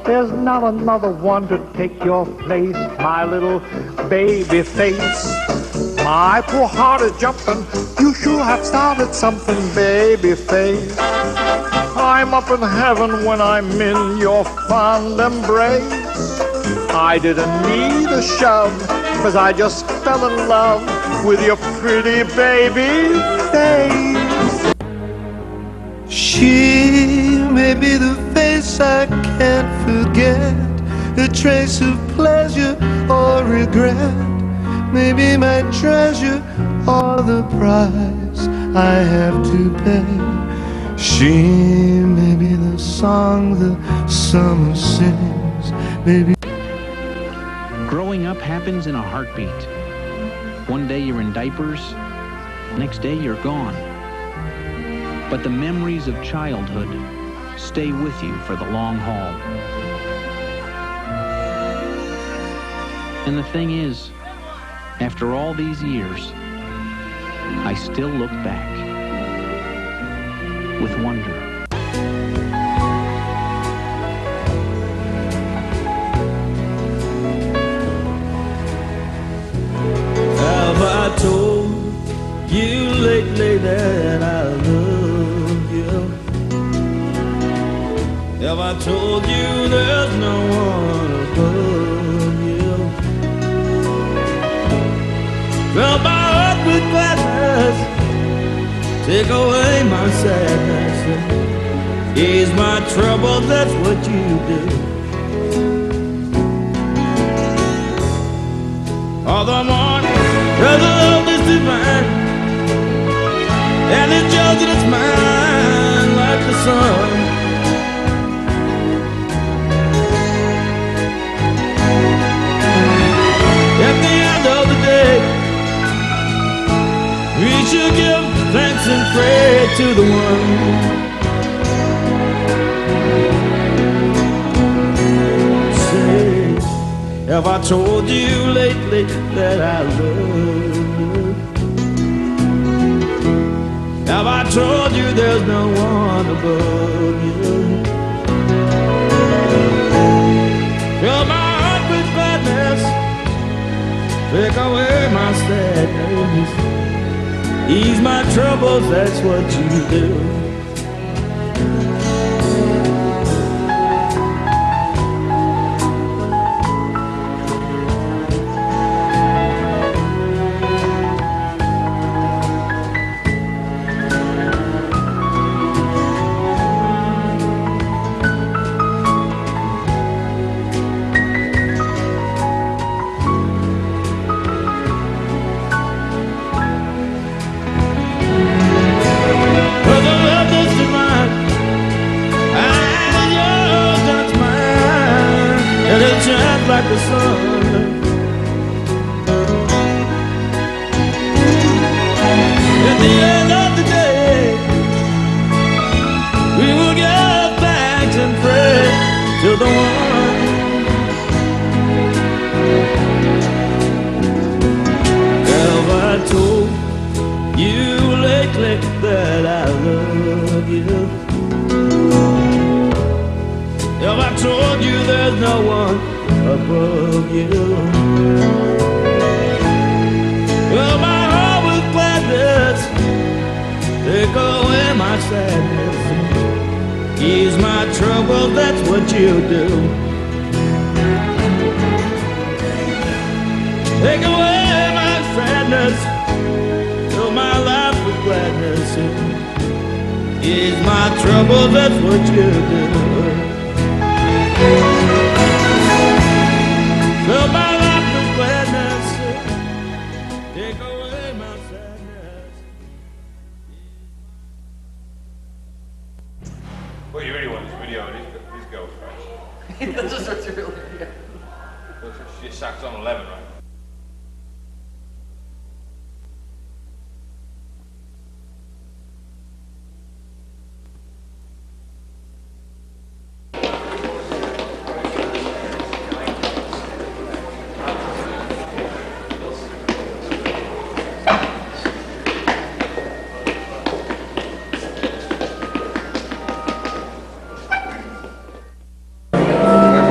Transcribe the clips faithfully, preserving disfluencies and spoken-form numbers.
There's not another one to take your place, my little baby face. My poor heart is jumping, you sure have started something, baby face. I'm up in heaven when I'm in your fond embrace. I didn't need a shove, 'cause I just fell in love with your pretty baby face. She may be the face I can't forget, a trace of pleasure or regret, maybe my treasure or the price I have to pay. She may be the song the summer sings, maybe. Growing up happens in a heartbeat. One day you're in diapers, next day you're gone. But the memories of childhood stay with you for the long haul. And the thing is, after all these years, I still look back with wonder. Have I told you lately that I love you? Have I told you there's no one above you? Fill my heart with gladness, take away my sadness, ease my trouble, that's what you do. All the morning, the love is divine, and it's yours and it's mine like the sun. At the end of the day, we should give thanks and pray to the one. Say, have I told you lately that I love you? Have I told you there's no one above you? Fill my heart with gladness, take away my sadness, ease my troubles, that's what you do. Like the sun. At the end of the day, we will give thanks and pray to the one. Have I told you lately that I love you? Have I told you there's no one above you? Well, my heart with gladness, take away my sadness, ease my trouble, that's what you do. Take away my sadness, fill my life with gladness, ease my trouble, that's what you do. Fill my life with gladness, take away my sadness. Well, you really want this video, these, these girls, right? That's just what's really, yeah. She sucks on eleven, right? Yeah.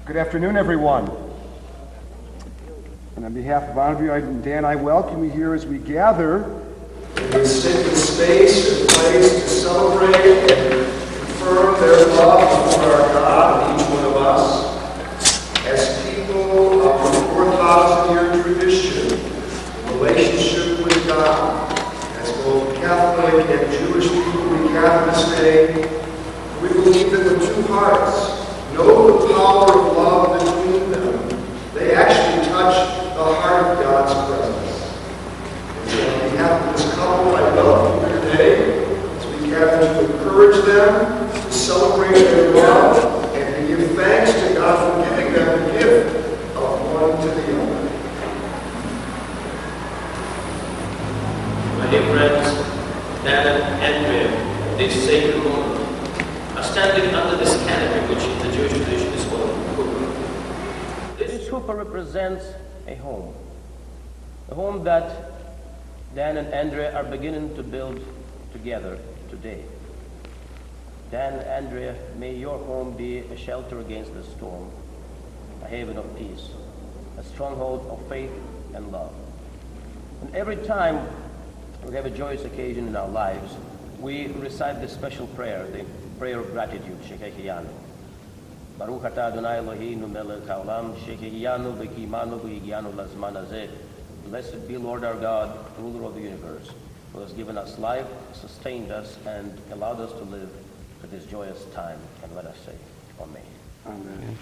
Good afternoon, everyone. And on behalf of Andrea and Dan, I welcome you here as we gather in this sacred space and place to celebrate and confirm their love for our God and each one of us as people of a four thousand year tradition in relationship with God. As both Catholic and Jewish people we gather this day, we believe that the two hearts know the power of love between them. They actually touch the heart of God's presence. And on behalf of this couple, I welcome you today as we gather to encourage them, to celebrate their love, and to give thanks to God for giving them the gift of one to the other. My dear friends, Dan and Andrea, this sacred moment, are standing under this canopy, which in the Jewish tradition is called chuppah. This chuppah represents a home. A home that Dan and Andrea are beginning to build together today. Dan and Andrea, may your home be a shelter against the storm, a haven of peace, a stronghold of faith and love. And every time we have a joyous occasion in our lives, we recite this special prayer, the prayer of gratitude, Shekehiyanu. Baruch atah Adonai Eloheinu melech haolam, Shekehiyanu v'kimanu v'yigyanu lazman hazeh. Blessed be Lord our God, ruler of the universe, who has given us life, sustained us, and allowed us to live to this joyous time. And let us say, Amen. Amen.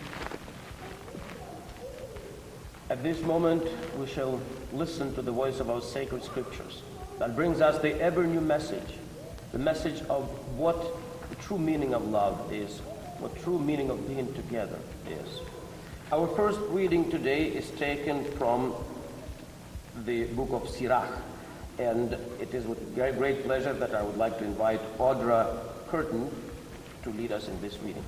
At this moment, we shall listen to the voice of our sacred scriptures that brings us the ever-new message, the message of what the true meaning of love is, what true meaning of being together is. Our first reading today is taken from the book of Sirach, and it is with very great pleasure that I would like to invite Audra Curtin to lead us in this reading.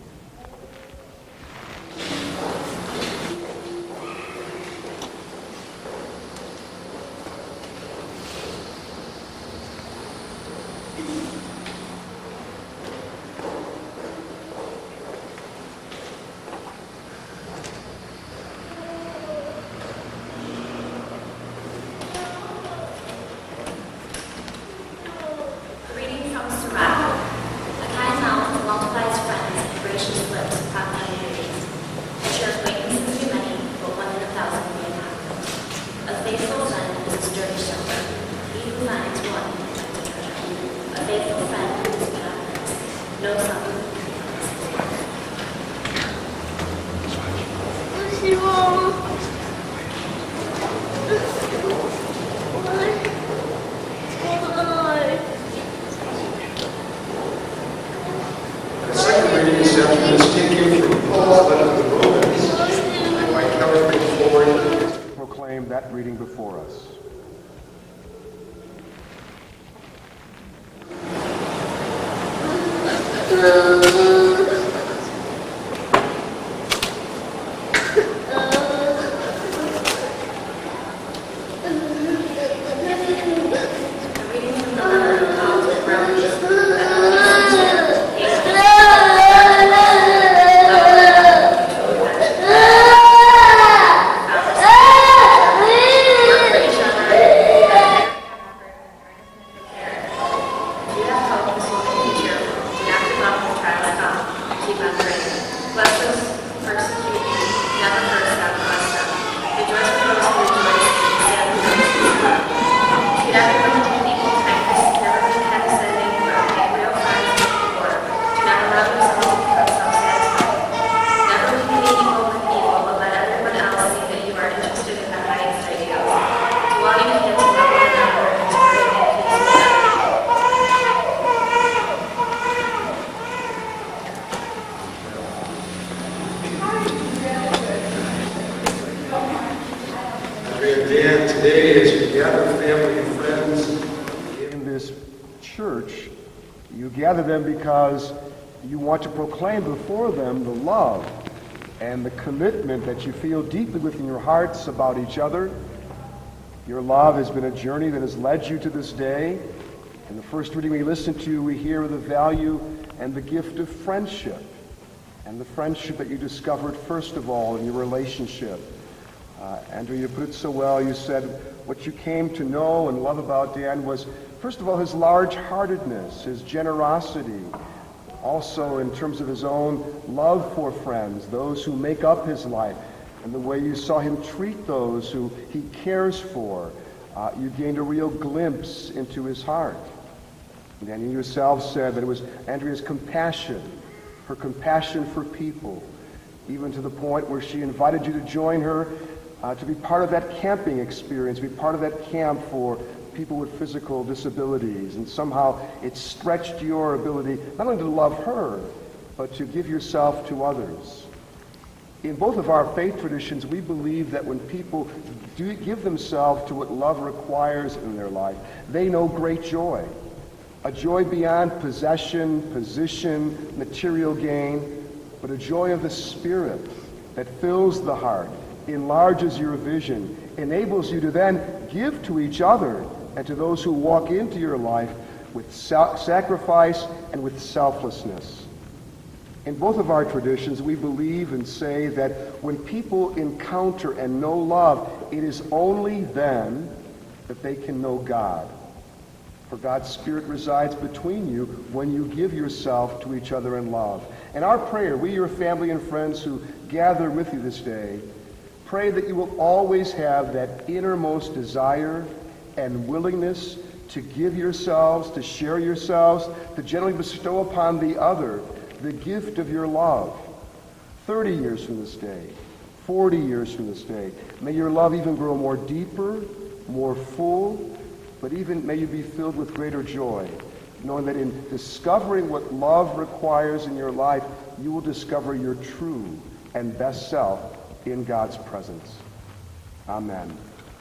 That reading before us. Today, as you gather family and friends in this church, you gather them because you want to proclaim before them the love and the commitment that you feel deeply within your hearts about each other. Your love has been a journey that has led you to this day. In the first reading we listened to, we hear the value and the gift of friendship. and the friendship that you discovered first of all in your relationship. Uh, Andrea, you put it so well. You said what you came to know and love about Dan was, first of all, his large-heartedness, his generosity, also in terms of his own love for friends, those who make up his life, and the way you saw him treat those who he cares for. Uh, you gained a real glimpse into his heart. And then you yourself said that it was Andrea's compassion, her compassion for people, even to the point where she invited you to join her uh, to be part of that camping experience, be part of that camp for people with physical disabilities. And somehow it stretched your ability not only to love her, but to give yourself to others. In both of our faith traditions, we believe that when people do give themselves to what love requires in their life, they know great joy. A joy beyond possession, position, material gain, but a joy of the Spirit that fills the heart, enlarges your vision, enables you to then give to each other and to those who walk into your life with sacrifice and with selflessness. In both of our traditions, we believe and say that when people encounter and know love, it is only then that they can know God. For God's Spirit resides between you when you give yourself to each other in love. And our prayer, we, your family and friends who gather with you this day, pray that you will always have that innermost desire and willingness to give yourselves, to share yourselves, to generally bestow upon the other the gift of your love. thirty years from this day, forty years from this day, may your love even grow more deeper, more full, but even may you be filled with greater joy, knowing that in discovering what love requires in your life, you will discover your true and best self in God's presence. Amen.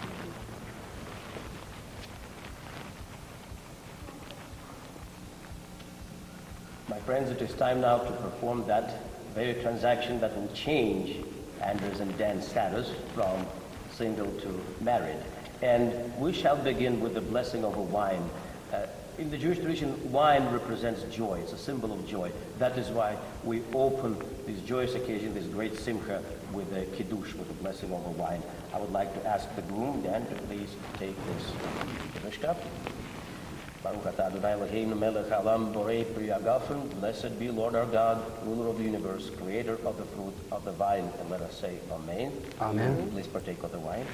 My friends, it is time now to perform that very transaction that will change Andrea's and Dan's status from single to married. And we shall begin with the blessing of a wine. Uh, in the Jewish tradition, wine represents joy. It's a symbol of joy. That is why we open this joyous occasion, this great simcha, with a kiddush, with the blessing of a wine. I would like to ask the groom, Dan, to please take this kiddush cup. Baruch atah Adonai Eloheinu melech haolam borei pri hagafen. Blessed be Lord our God, ruler of the universe, creator of the fruit of the vine. And let us say Amen. Amen. Please partake of the wine.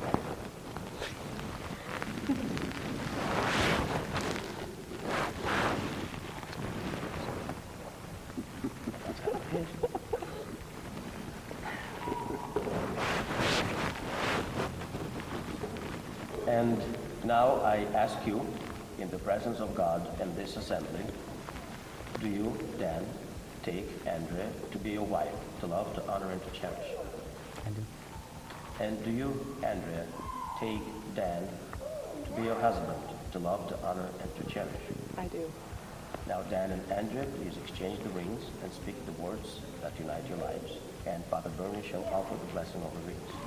And now I ask you, in the presence of God and this assembly, do you, Dan, take Andrea to be your wife, to love, to honor, and to cherish? I do. And do you, Andrea, take Dan to be your husband, to love, to honor, and to cherish? I do. Now, Dan and Andrea, please exchange the rings and speak the words that unite your lives. And Father Bernie shall offer the blessing of the rings.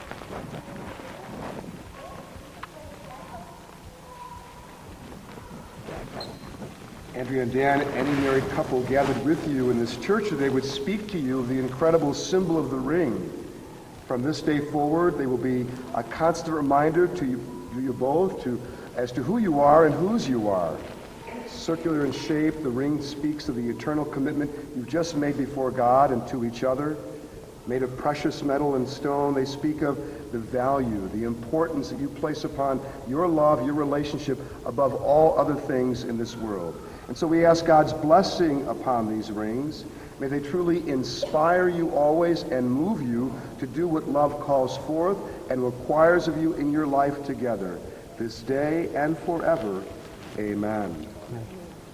Andrea and Dan, any married couple gathered with you in this church today would speak to you of the incredible symbol of the ring. From this day forward, they will be a constant reminder to you, to you both to, as to who you are and whose you are. Circular in shape, the ring speaks of the eternal commitment you've just made before God and to each other. Made of precious metal and stone, they speak of the value, the importance that you place upon your love, your relationship above all other things in this world. And so we ask God's blessing upon these rings. May they truly inspire you always and move you to do what love calls forth and requires of you in your life together, this day and forever. Amen. Amen.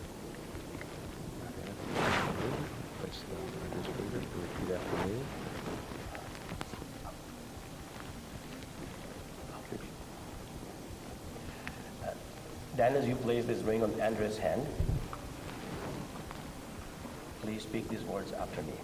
Dan, as you place this ring on Andrea's hand, please speak these words after me.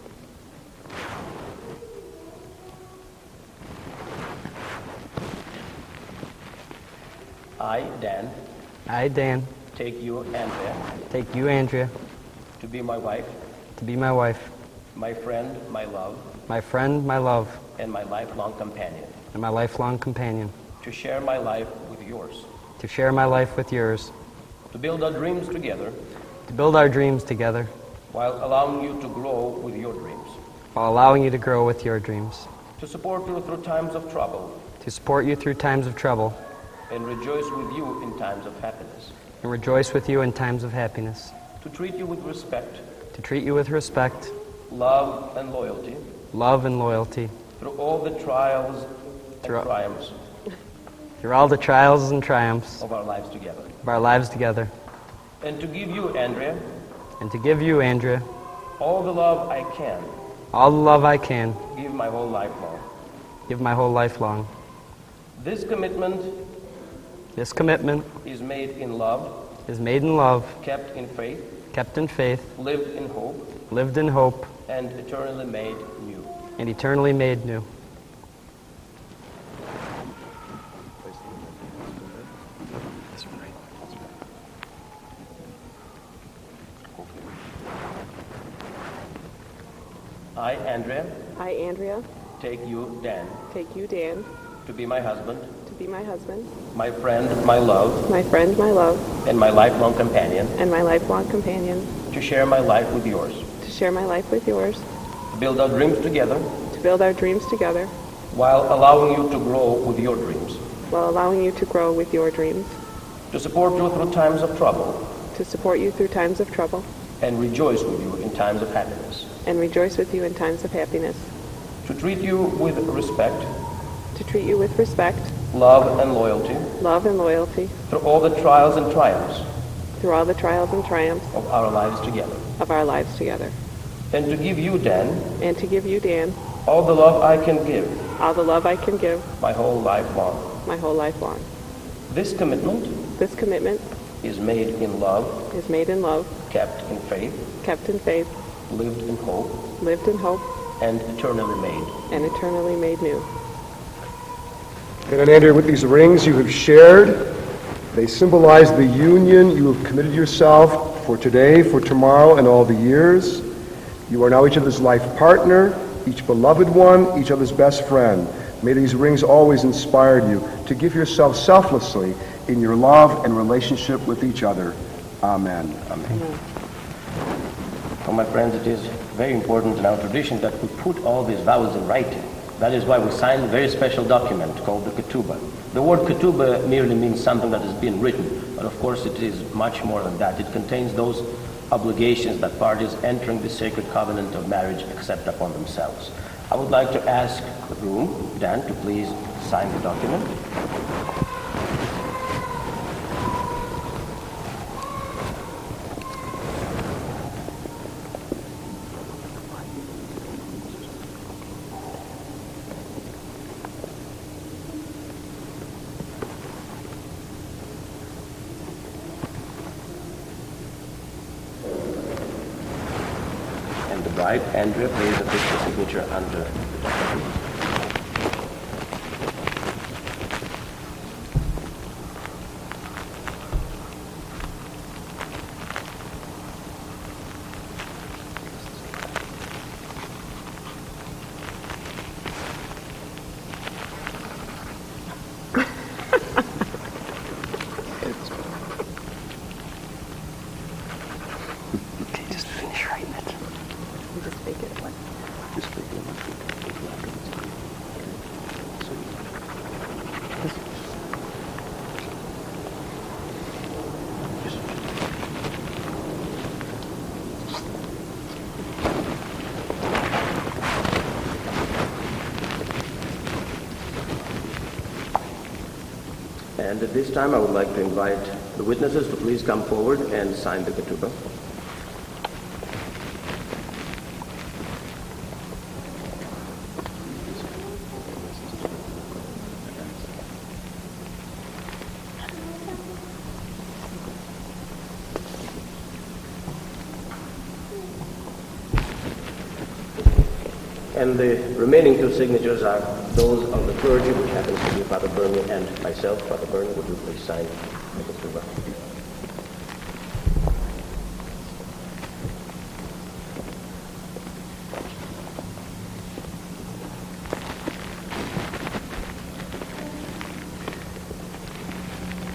I, Dan, I, Dan, take you, Andrea, take you, Andrea, to be my wife, to be my wife, my friend, my love, my friend, my love, and my lifelong companion, and my lifelong companion, to share my life with yours, to share my life with yours, to build our dreams together, to build our dreams together, while allowing you to grow with your dreams, while allowing you to grow with your dreams, to support you through times of trouble, to support you through times of trouble, and rejoice with you in times of happiness, and rejoice with you in times of happiness, to treat you with respect, to treat you with respect, love, and loyalty, love and loyalty, through all the trials and Through- triumphs through all the trials and triumphs of our lives together, of our lives together, and to give you, Andrea, and to give you, Andrea, all the love I can all the love I can give my whole life long. give my whole life long. This commitment This commitment is made in love, is made in love, kept in faith, kept in faith, lived in hope, lived in hope, and eternally made new. and eternally made new. I, Andrea, I, Andrea, take you, Dan, take you, Dan, to be my husband, to be my husband, my friend, my love, my friend, my love, and my lifelong companion, and my lifelong companion, to share my life with yours, to share my life with yours, to build our dreams together, to build our dreams together, while allowing you to grow with your dreams, while allowing you to grow with your dreams, to support you through times of trouble, to support you through times of trouble, and rejoice with you in times of happiness, and rejoice with you in times of happiness, to treat you with respect, to treat you with respect, love, and loyalty, love, and loyalty, through all the trials and triumphs through all the trials and triumphs of our lives together, of our lives together, and to give you, Dan, and to give you, Dan, all the love I can give all the love I can give my whole life long. my whole life long. This commitment This commitment is made in love, is made in love, kept in faith, kept in faith, lived in hope, lived in hope, and eternally made. and eternally made new. And Andrea, with these rings you have shared, they symbolize the union you have committed yourself for today, for tomorrow, and all the years. You are now each other's life partner, each beloved one, each other's best friend. May these rings always inspire you to give yourself selflessly in your love and relationship with each other. Amen. Amen. Well, my friends, it is very important in our tradition that we put all these vows in writing. That is why we sign a very special document called the ketubah. The word ketubah merely means something that has been written, but of course it is much more than that. It contains those obligations that parties entering the sacred covenant of marriage accept upon themselves. I would like to ask the groom, Dan, to please sign the document. And the bride, Andrea, places official signature under the document. Okay, just finish writing it. You just make it one. Just take it. And at this time, I would like to invite the witnesses to please come forward and sign the ketubah. And the remaining two signatures are those of the clergy, which happens to be Father Bernie and myself. Father Bernie, would you please sign the ketubah?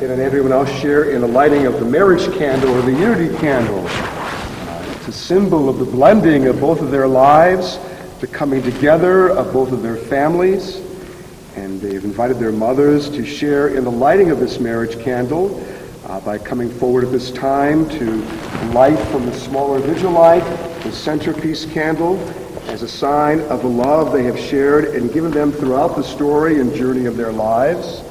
Dan and Andrea will now share in the lighting of the marriage candle or the unity candle. Uh, it's a symbol of the blending of both of their lives, the coming together of both of their families. And they've invited their mothers to share in the lighting of this marriage candle uh, by coming forward at this time to light from the smaller vigil light, the centerpiece candle, as a sign of the love they have shared and given them throughout the story and journey of their lives.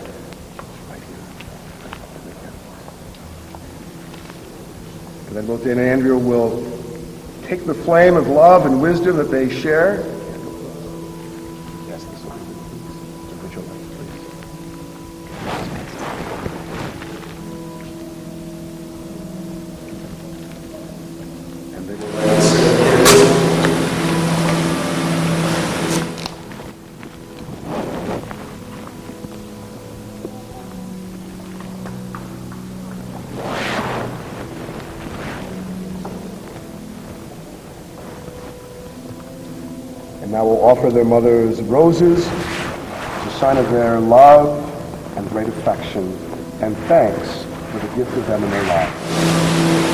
And then both Dan and Andrea will take the flame of love and wisdom that they share. Yes, this will be the vigil light, please. And they will light us. And now we'll offer their mothers roses as a sign of their love and great affection and thanks for the gift of them in their lives.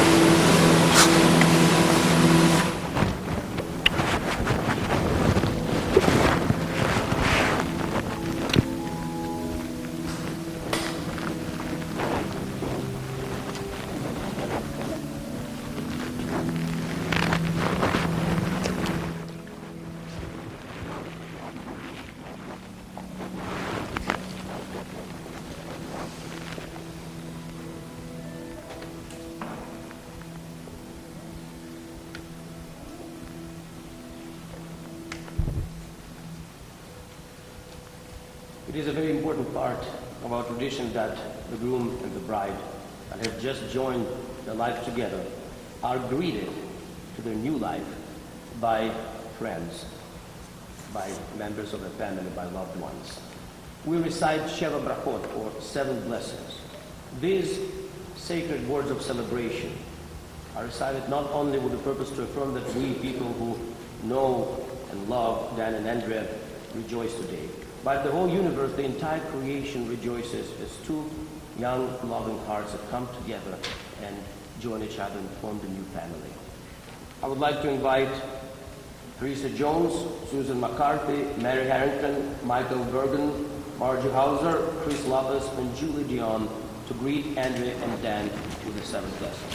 It is a very important part of our tradition that the groom and the bride that have just joined their life together are greeted to their new life by friends, by members of the family, by loved ones. We recite Sheva Brachot, or seven blessings. These sacred words of celebration are recited not only with the purpose to affirm that we, people who know and love Dan and Andrea, rejoice today, but the whole universe, the entire creation rejoices as two young, loving hearts have come together and joined each other and formed a new family. I would like to invite Teresa Jones, Susan McCarthy, Mary Harrington, Michael Bergen, Margie Hauser, Chris Lopez, and Julie Dion to greet Andrea and Dan with the seventh blessing.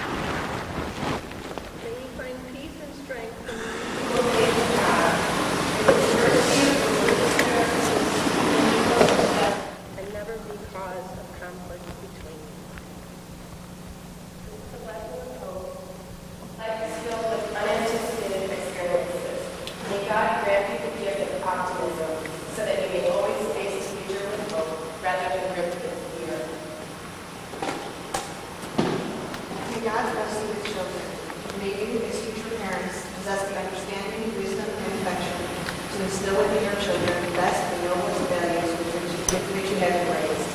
May you find peace and strength in the faith of God, and never be cause of conflict between you. It's the blessing of hope. Life is filled with unanticipated experiences. May God grant you the gift of optimism so that you may always face the future with hope rather than gripped with fear. May God bless you with children. May you, as future parents, possess the understanding, wisdom, and affection to instill within your children the best and noblest values with which you have been raised.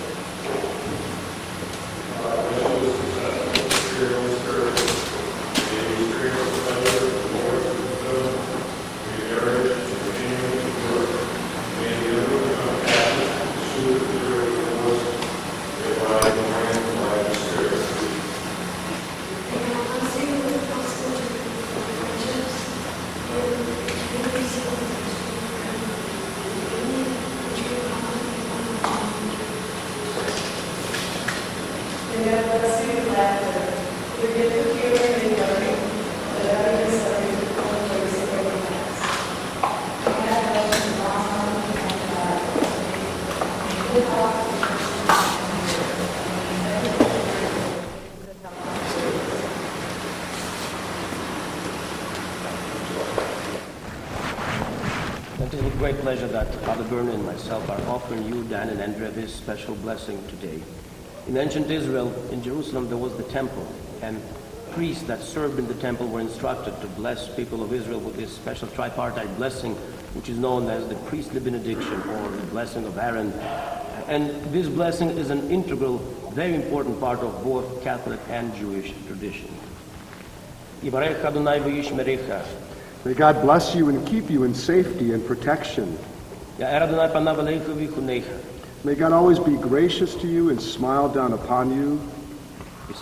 It is with great pleasure that Father Bernard and myself are offering you, Dan and Andrea, this special blessing today. In ancient Israel, in Jerusalem, there was the temple, and priests that served in the temple were instructed to bless people of Israel with this special tripartite blessing, which is known as the priestly benediction, or the blessing of Aaron. And this blessing is an integral, very important part of both Catholic and Jewish tradition. Yivarech Adonai v'yishmerecha. May God bless you and keep you in safety and protection. Ya'er Adonai panav alecha v'yichunecha. May God always be gracious to you and smile down upon you. May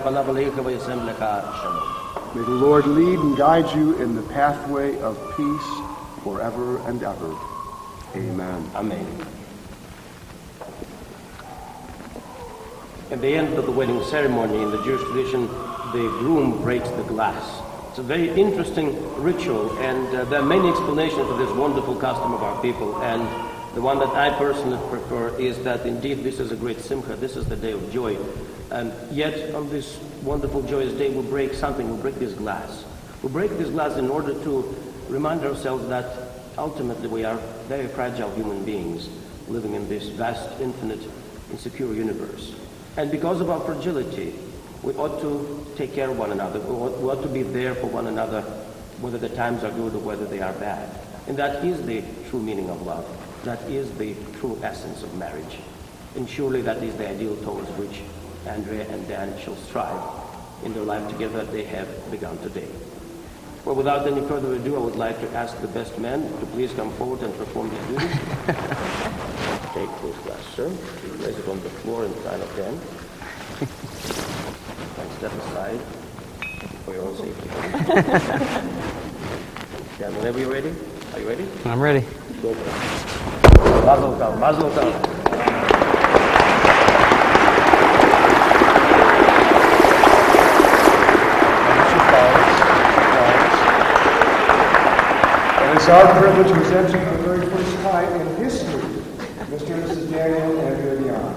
the Lord lead and guide you in the pathway of peace forever and ever. Amen. Amen. At the end of the wedding ceremony, in the Jewish tradition, the groom breaks the glass. It's a very interesting ritual, and uh, there are many explanations for this wonderful custom of our people. And the one that I personally prefer is that indeed this is a great simcha. This is the day of joy. And yet, on this wonderful, joyous day, we break something. We break this glass. We break this glass in order to remind ourselves that ultimately we are very fragile human beings living in this vast, infinite, insecure universe. And because of our fragility, we ought to take care of one another. We ought, we ought to be there for one another, whether the times are good or whether they are bad. And that is the true meaning of love. That is the true essence of marriage. And surely that is the ideal towards which Andrea and Dan shall strive in their life together that they have begun today. Well, without any further ado, I would like to ask the best man to please come forward and perform his duty. Take this glass, sir. Place it on the floor in front of Dan. And step aside for your own safety. Dan, whenever you're ready. Are you ready? I'm ready. Go for it. Mazel tov, mazel tov. It's our privilege to present you for the very first time in history, Mister and Missus Daniel and Andrea Wedding.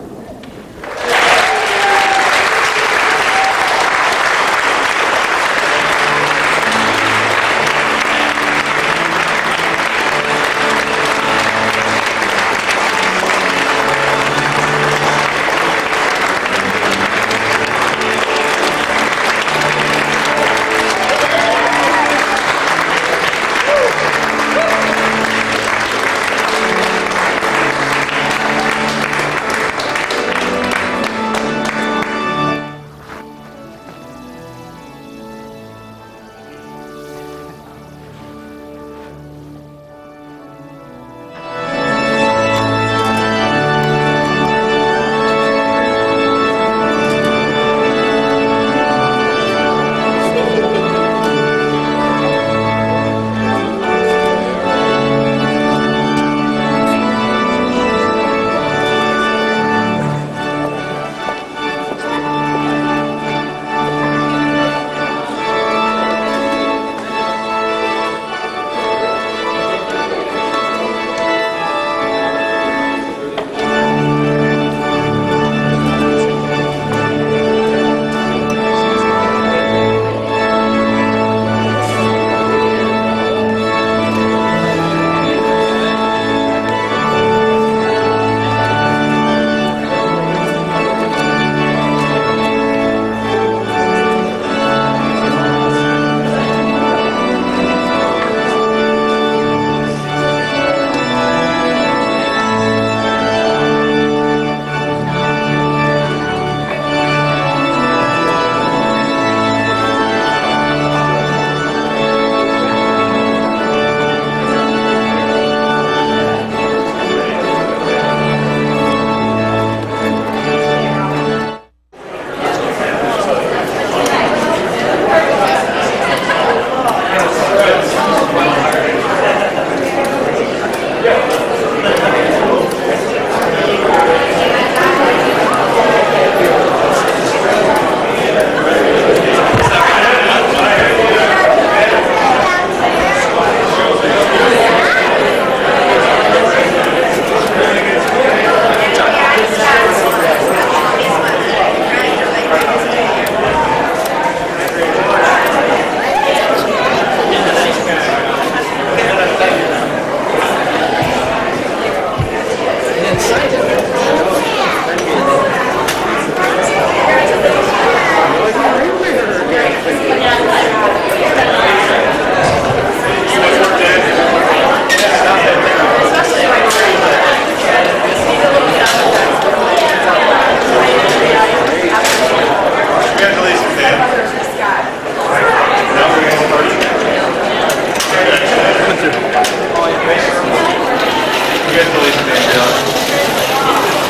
Congratulations, Andrea.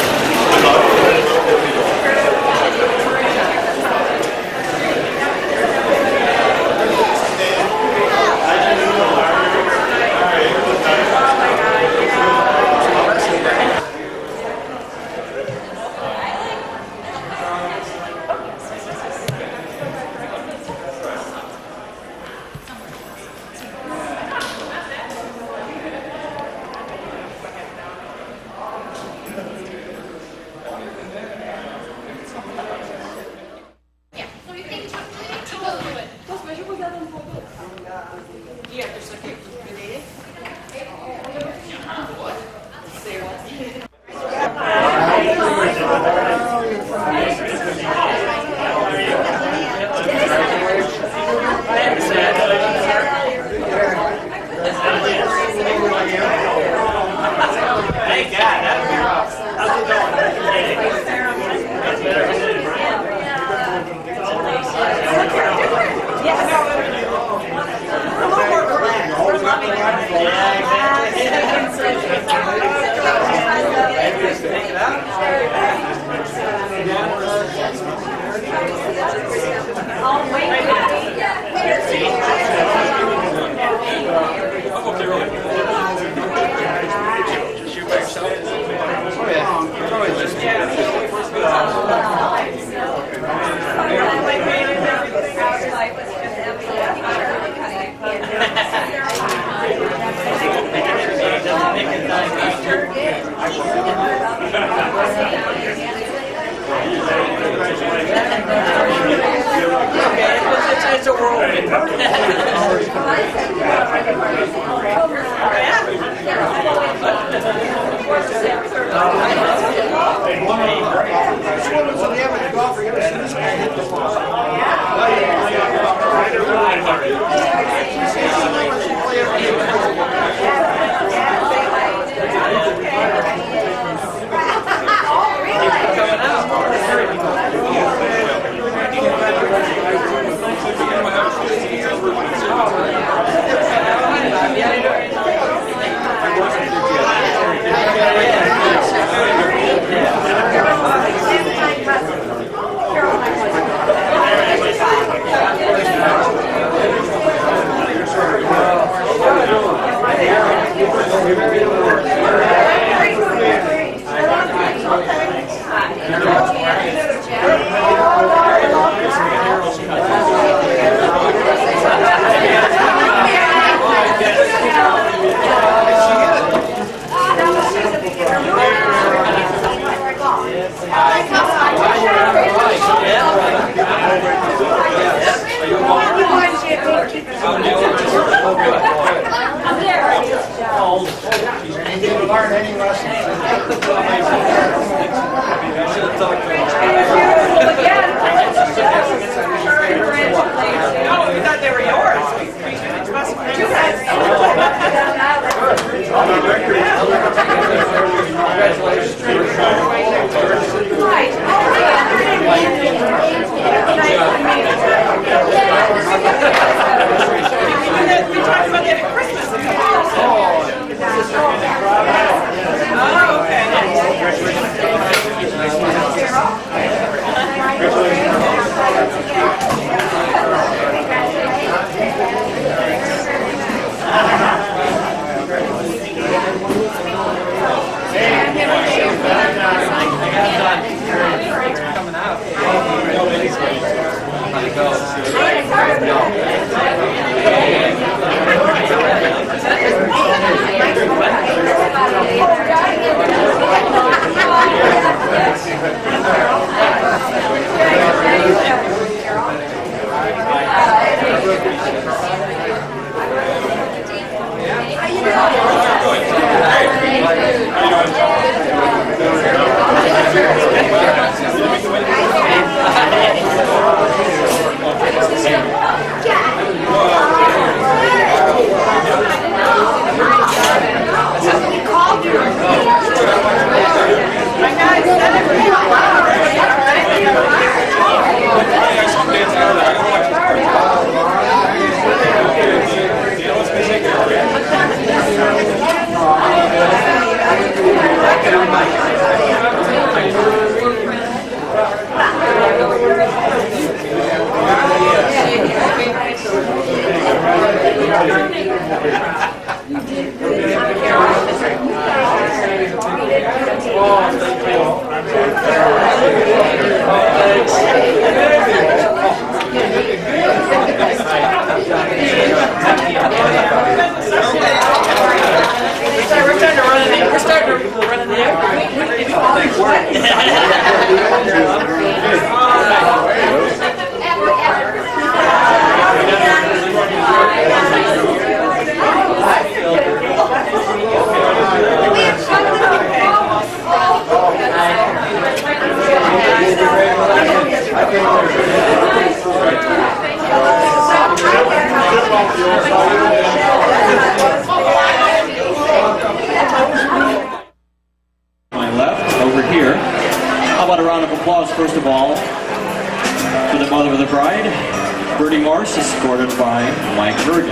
Thank you. We're starting to run in the We're starting to run in the My left, over here. How about a round of applause, first of all, for the mother of the bride, Bertie Morse, escorted by Mike Bergen.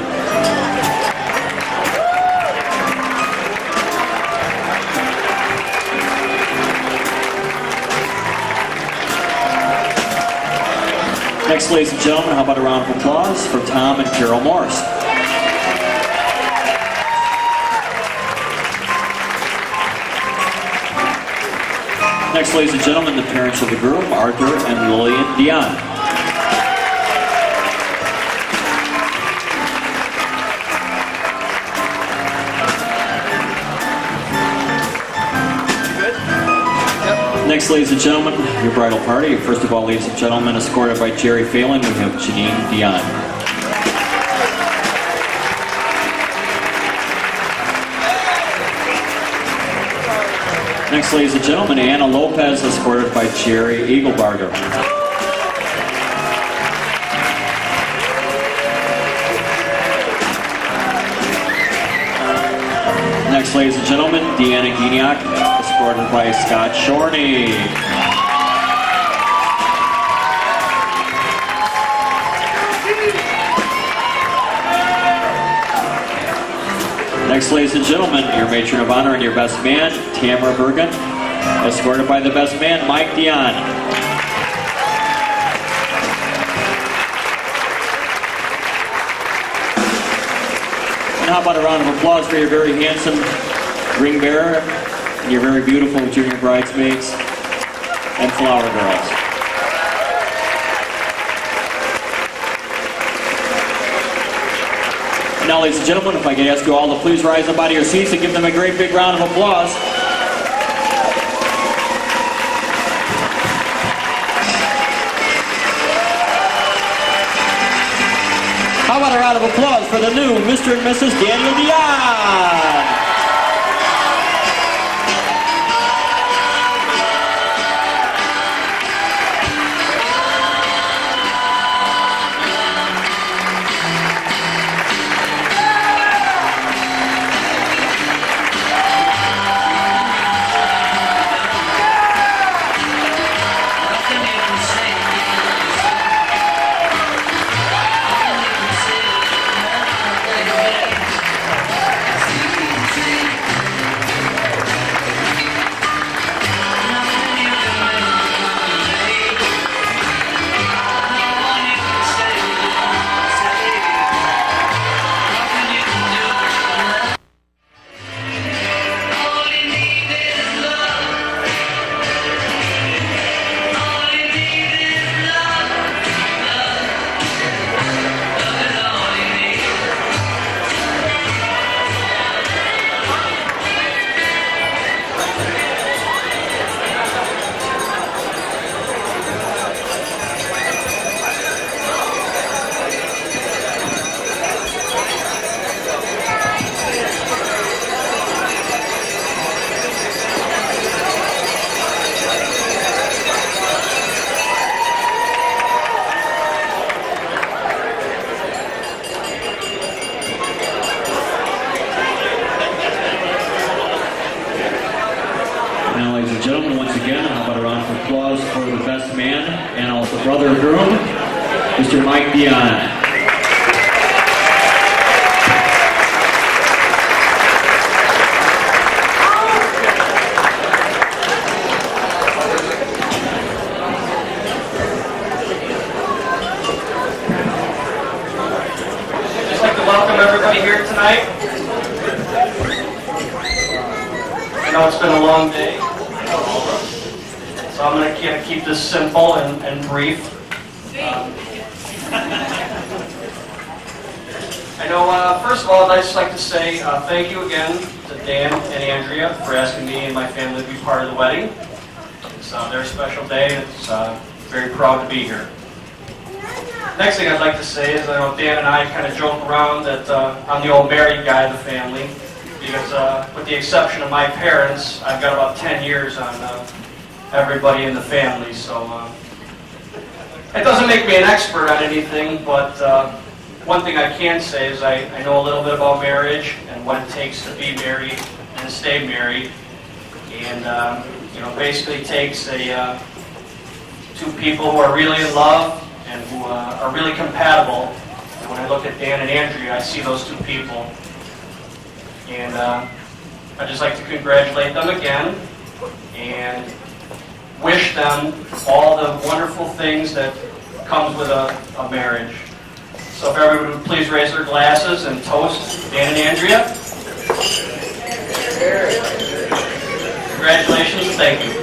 Next, ladies and gentlemen, how about a round of applause for Tom and Carol Morse. Next, ladies and gentlemen, the parents of the groom, Arthur and Lillian Dion. Next, ladies and gentlemen, your bridal party. First of all, ladies and gentlemen, escorted by Jerry Phelan, we have Janine Dion. Next, ladies and gentlemen, Anna Lopez, escorted by Jerry Eaglebarger. Next, ladies and gentlemen, Deanna Guignac, escorted by Scott Shorney. Next, ladies and gentlemen, your matron of honor and your best man, Tamara Bergen, escorted by the best man, Mike Dion. And how about a round of applause for your very handsome ring bearer and your very beautiful junior bridesmaids and flower girls. Now, ladies and gentlemen, if I could ask you all to please rise up out of your seats and give them a great big round of applause. How about a round of applause for the new Mister and Missus Daniel Dion? Gentlemen, once again, how about a round of applause for the best man and also brother of groom, Mister Mike Dion. I'd just like to welcome everybody here tonight. I know it's been a long day. So I'm going to keep this simple and, and brief. Um, I know, uh, first of all, I'd just like to say uh, thank you again to Dan and Andrea for asking me and my family to be part of the wedding. It's uh, their special day, and it's uh, very proud to be here. Next thing I'd like to say is, I know Dan and I kind of joke around that uh, I'm the old married guy of the family, because uh, with the exception of my parents, I've got about ten years on uh, everybody in the family. So uh, it doesn't make me an expert on anything, but uh, one thing I can say is I, I know a little bit about marriage and what it takes to be married and stay married. And um, you know, basically takes a uh, two people who are really in love and who uh, are really compatible. And when I look at Dan and Andrea, I see those two people. And uh, I'd just like to congratulate them again and wish them all the wonderful things that comes with a, a marriage. So if everyone would please raise their glasses and toast Dan and Andrea. Congratulations, thank you.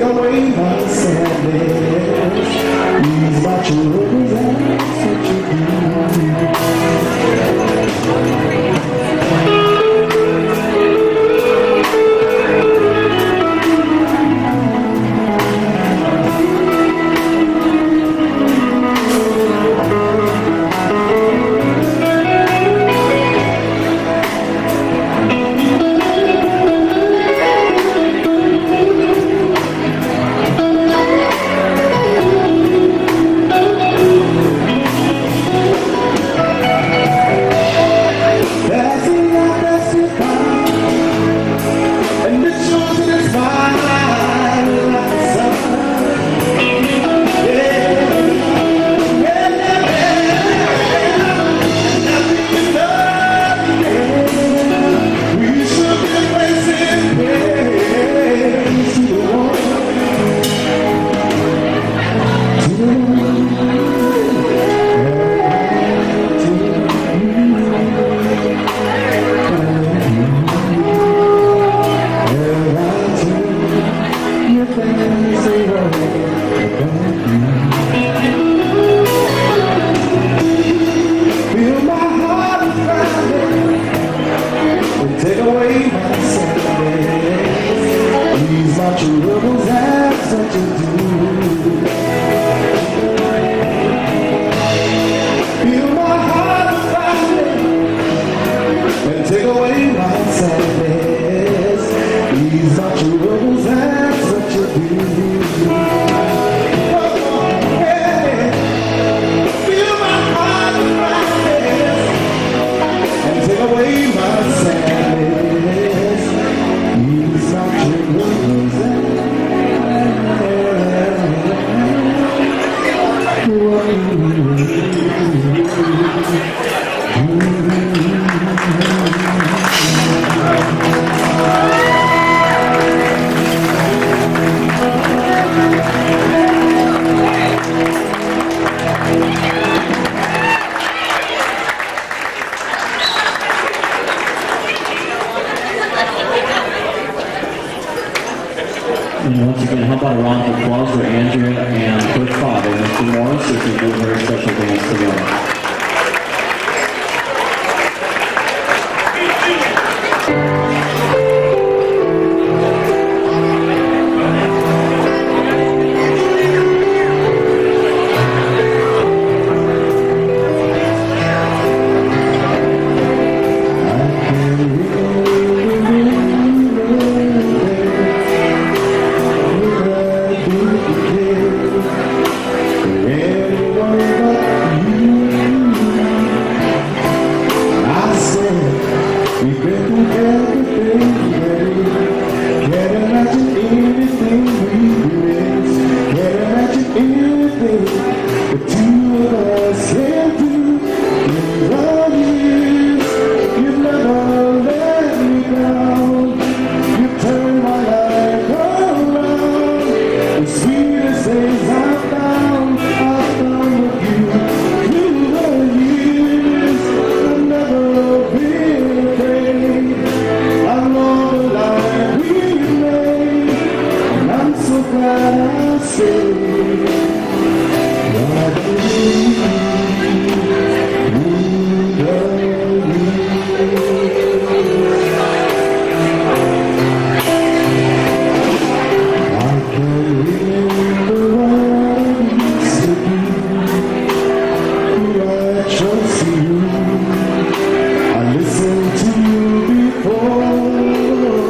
away my sadness. Ease my troubles, that's what you do. And once again, how about a round of applause for Andrea and her father, Mister Morris, as they do a very special dance together.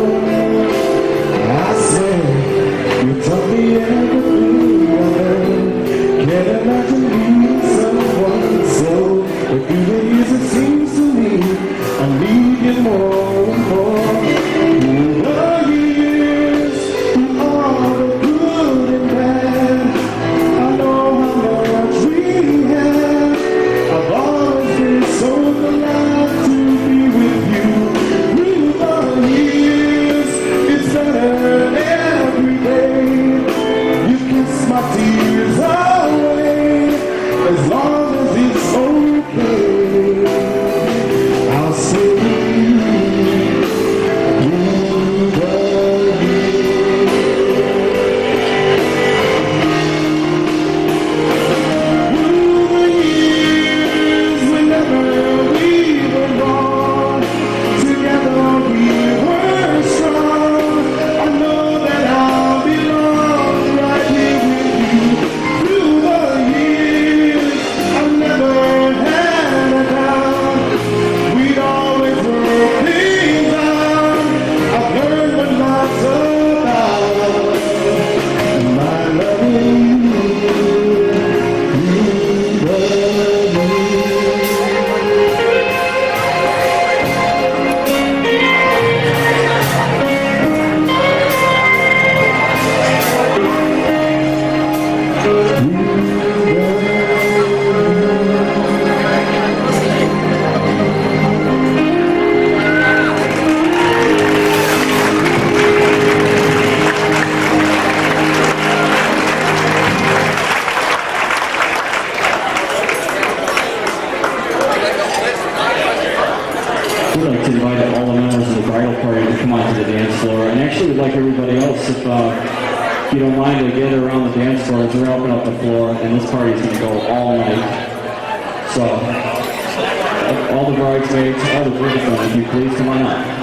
You taught me everything I learned. us if, uh, if you don't mind, to gather around the dance floor as we're opening up the floor, and this party is going to go all night. So, all the bridesmaids, all the groomsmen, if you please come on up.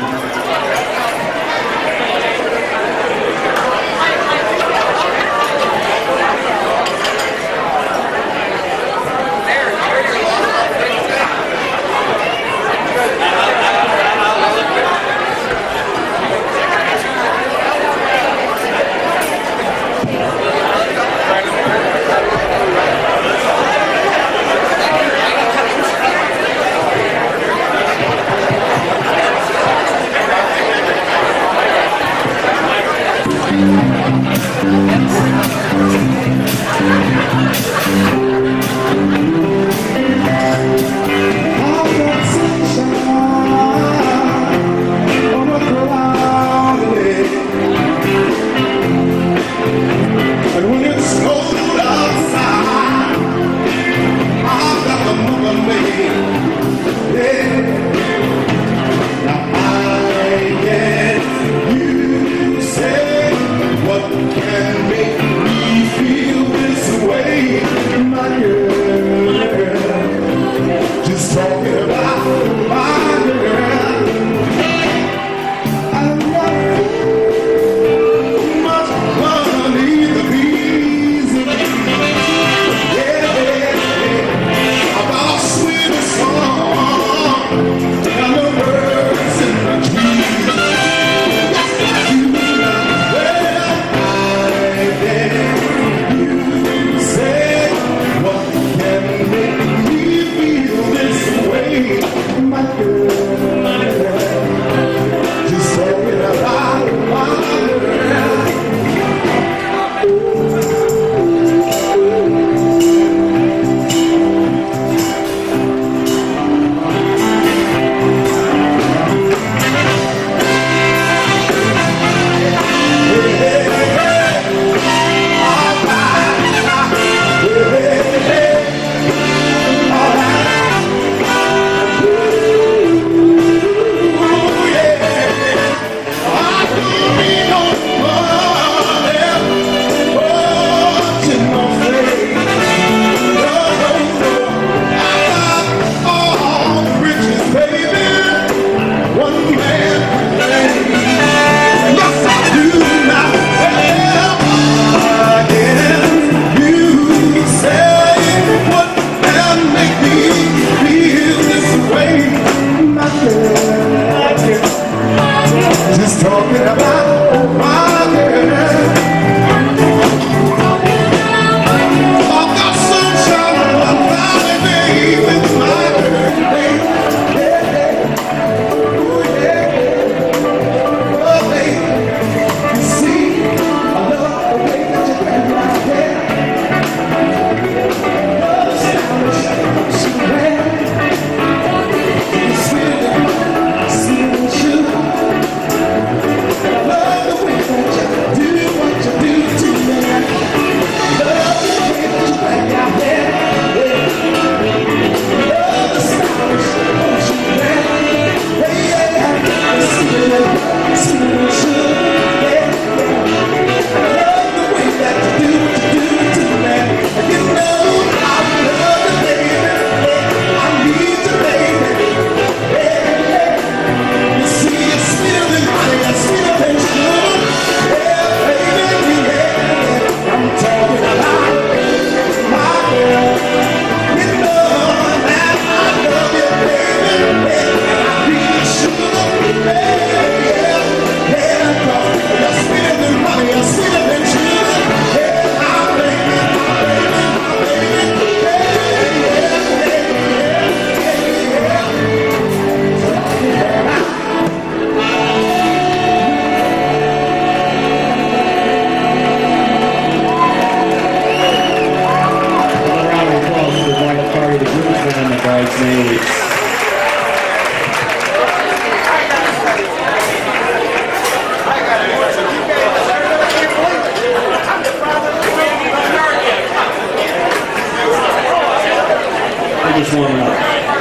just warming up.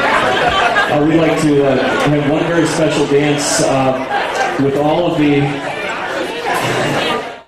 Uh, we'd like to uh, have one very special dance uh, with all of the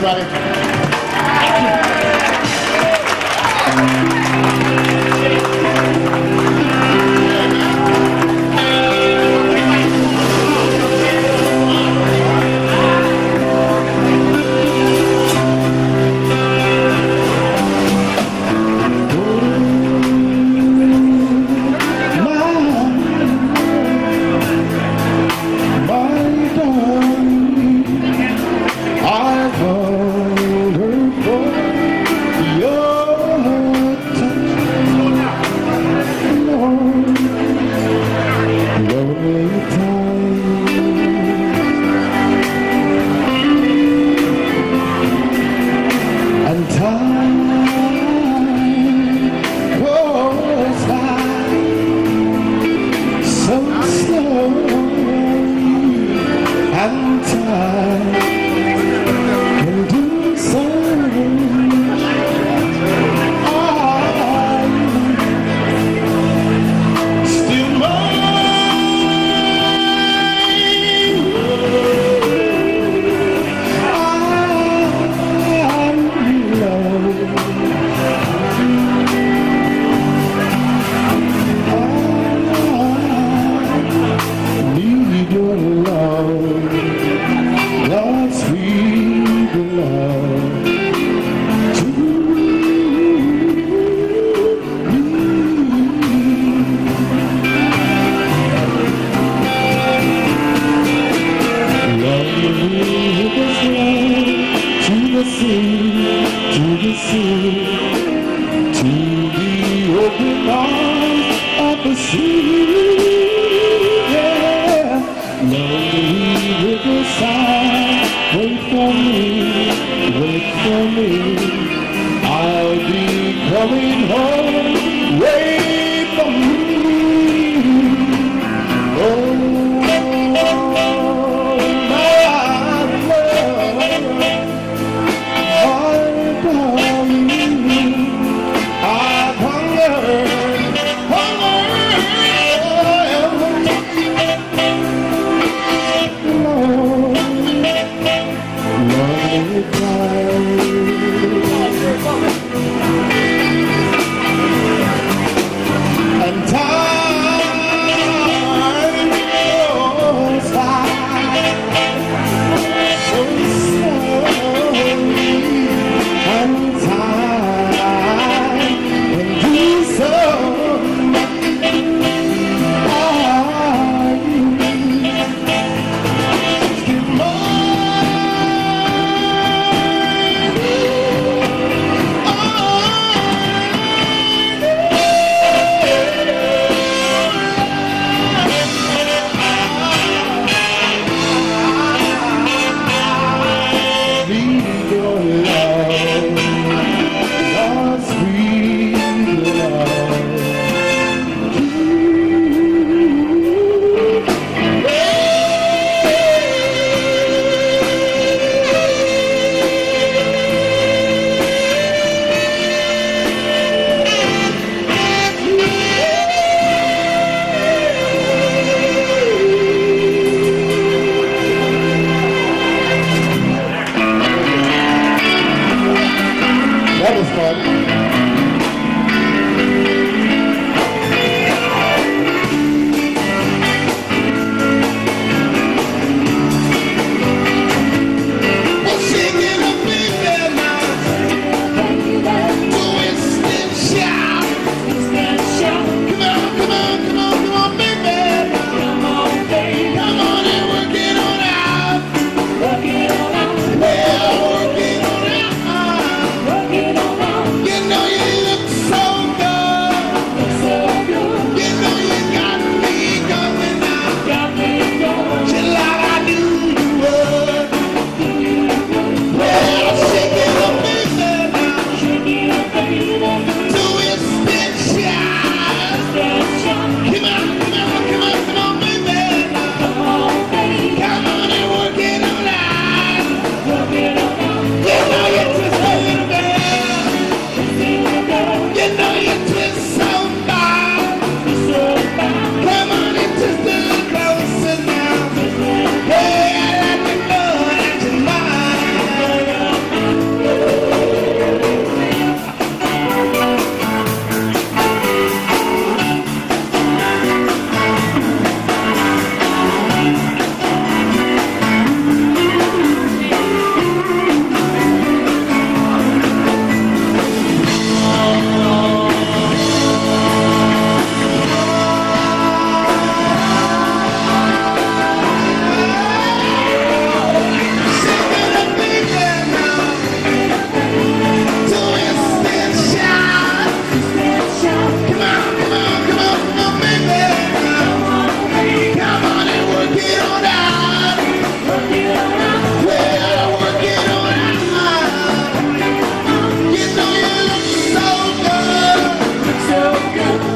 everybody. My darling, I love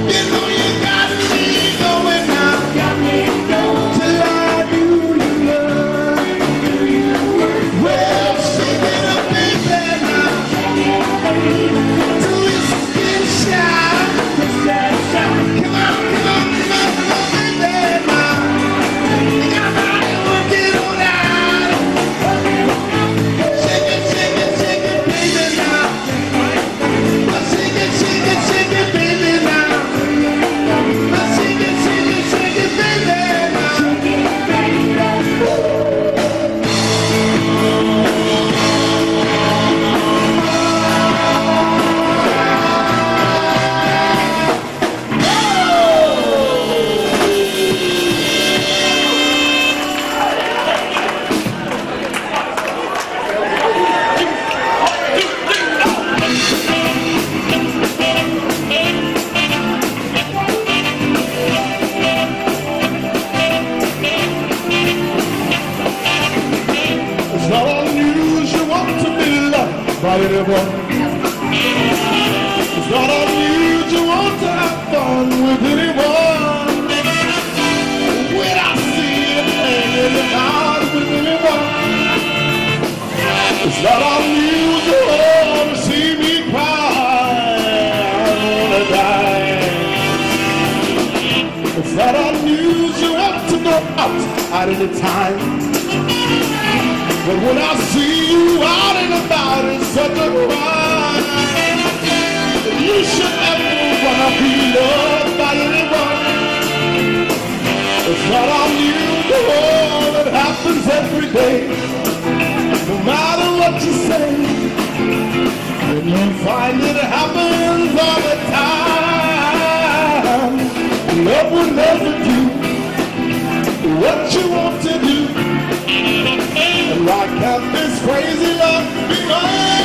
by anyone. It's not unusual to have fun with anyone. When I see it hanging out with anyone, it's not unusual to see me cry. I wanna die. It's not unusual to go out at any time. But when I see you out and about, it's such a crime. You should never wanna be loved by anyone. It's not unusual, it happens every day. No matter what you say, and you find it happens all the time. Love will never do what you want to do. And why can't this crazy love be mine?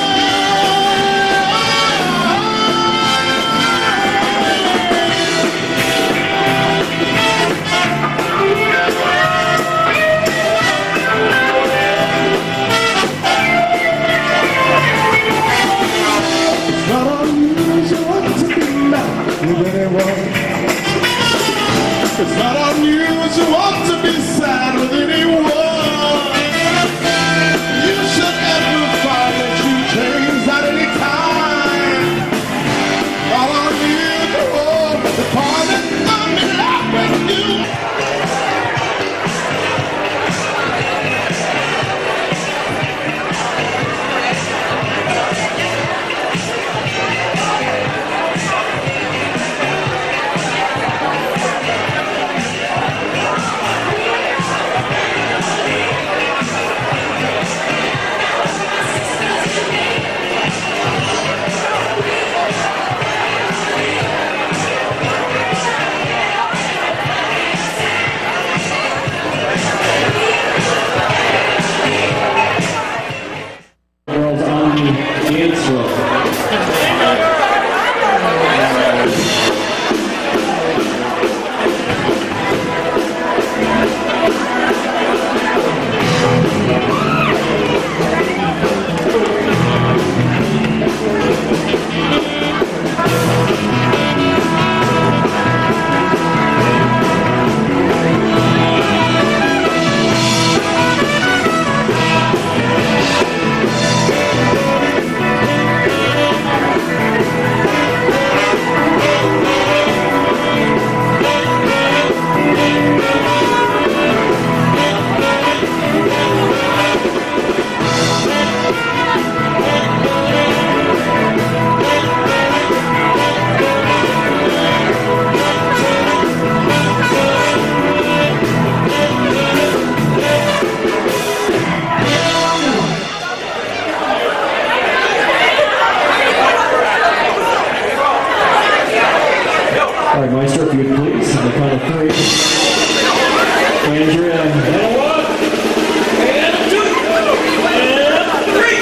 It's not unusual to be mad with anyone. It's not unusual to be sad with anyone. You should ever find that you change at any time. Not unusual to find that I'm in love with you. Girls on the dance floor. All right, Maestro, if you would please, on the count of three. Andrea, and one, and two, and three.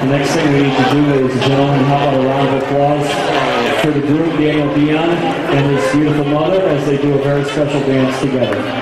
The next thing we need to do, ladies and gentlemen, how about a round of applause for the group, Daniel Dion and his beautiful mother, as they do a very special dance together.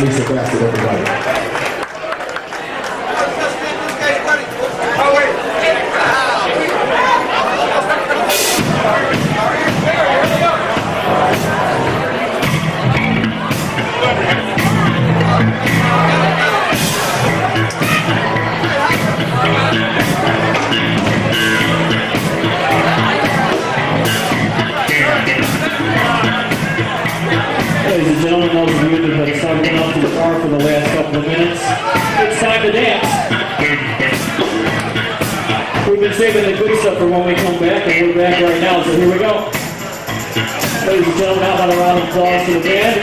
Lisa Bassett, everybody. Ladies and gentlemen, those of you that have been sucking up to the car for the last couple of minutes, it's time to dance. We've been saving the good stuff for when we come back, and we're back right now, so here we go. Ladies and gentlemen, how about a round of applause to the band?